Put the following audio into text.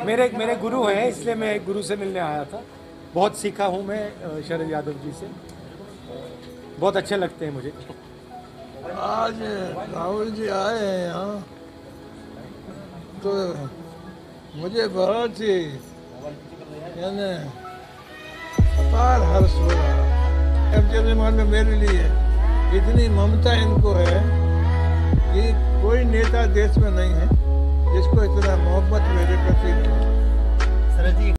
मेरे मेरे गुरु हैं, इसलिए मैं एक गुरु से मिलने आया था। बहुत सीखा हूँ मैं शरद यादव जी से, बहुत अच्छे लगते हैं मुझे। आज राहुल जी आए हैं यहाँ तो मुझे बहुत ही यानी अपार हर्ष हो रहा है। अब जब में मेरे लिए इतनी ममता इनको है कि कोई नेता देश में नहीं है जिसको इतना मोहब्बत मेरे प्रति